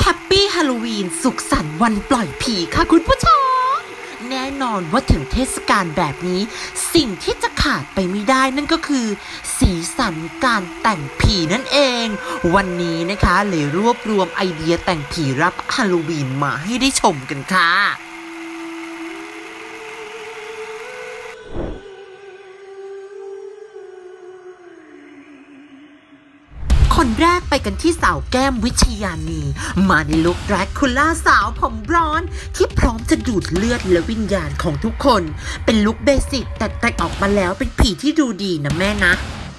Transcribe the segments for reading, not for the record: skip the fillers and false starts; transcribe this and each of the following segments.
แฮปปี้ฮาโลวีนสุขสันต์วันปล่อยผีค่ะคุณผู้ชมแน่นอนว่าถึงเทศกาลแบบนี้สิ่งที่จะขาดไปไม่ได้นั่นก็คือสีสันการแต่งผีนั่นเองวันนี้นะคะเลยรวบรวมไอเดียแต่งผีรับฮาโลวีนมาให้ได้ชมกันค่ะคนแรกไปกันที่สาวแก้มวิชยานีมาในลุคแดรกคูล่าสาวผมร้อนที่พร้อมจะดูดเลือดและวิญญาณของทุกคนเป็นลุคเบสิกแต่แต่งออกมาแล้วเป็นผีที่ดูดีนะแม่นะ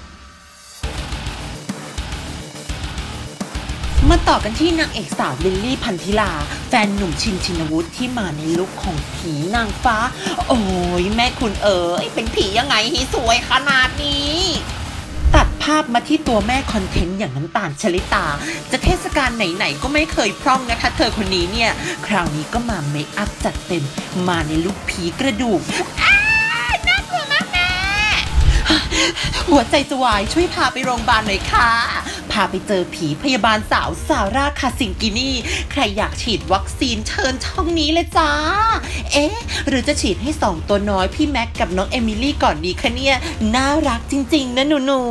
มาต่อกันที่นางเอกสาวลิลลี่พันธิลาแฟนหนุ่มชินชินวุฒิที่มาในลุคของผีนางฟ้าโอ้ยแม่คุณเป็นผียังไงให้สวยขนาดนี้ตัดภาพมาที่ตัวแม่คอนเทนต์อย่างน้ำตาลชลิตาจะเทศกาลไหนๆก็ไม่เคยพร่องนะคะเธอคนนี้เนี่ยคราวนี้ก็มาเมคอัพจัดเต็มมาในลุคผีกระดูกน่ากลัวมากแม่หัวใจจะวายช่วยพาไปโรงพยาบาลหน่อยค่ะพาไปเจอผีพยาบาลสาวซาร่าคาซิงกินีใครอยากฉีดวัคซีนเชิญช่องนี้เลยจ้าหรือจะฉีดให้2ตัวน้อยพี่แม็กกับน้องเอมิลี่ก่อนดีคะเนี่ยน่ารักจริงๆนะหนู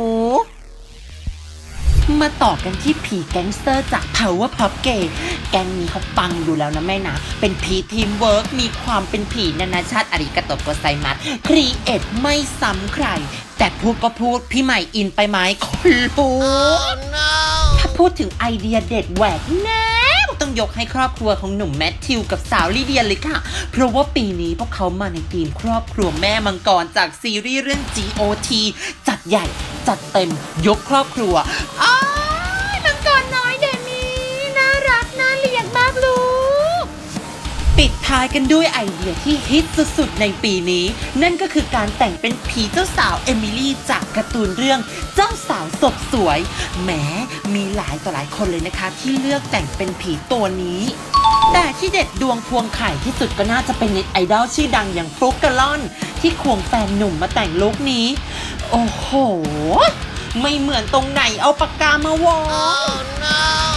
มาต่อกันที่ผีแก๊งสเตอร์จาก Powerpuff Gay แก๊งนี้เขาปังดูแล้วนะแม่นะเป็นผีทีมเวิร์กมีความเป็นผีนานาชาติอาริกาโตโกไซมัสครีเอทไม่ซ้ำใครแต่พูดก็พูดพี่ใหม่อินไปไหมคนรู้ถ้าพูดถึงไอเดียเด็ดแหวกแนวต้องยกให้ครอบครัวของหนุ่มแมทธิวกับสาวลิเดียเลยค่ะเพราะว่าปีนี้พวกเขามาในทีมครอบครัวแม่มังกรจากซีรีส์เรื่อง GOT จัดใหญ่จัดเต็มยกครอบครัวมังกรน้อยเดมี่น่ารักน่าเลี้ยงมากลูกปิดท้ายกันด้วยไอเดียที่ฮิตสุดๆในปีนี้นั่นก็คือการแต่งเป็นผีเจ้าสาวเอมิลี่จากการ์ตูนเรื่องเจ้าสาวศพสวยแหมมีหลายต่อหลายคนเลยนะคะที่เลือกแต่งเป็นผีตัวนี้แต่ที่เด็ดดวงพวงไข่ที่สุดก็น่าจะเป็นเน็ตไอดอลชื่อดังอย่างฟลุ๊กกะล่อนที่ควงแฟนหนุ่มมาแต่งลุคนี้โอ้โหไม่เหมือนตรงไหนเอาปากกามาวง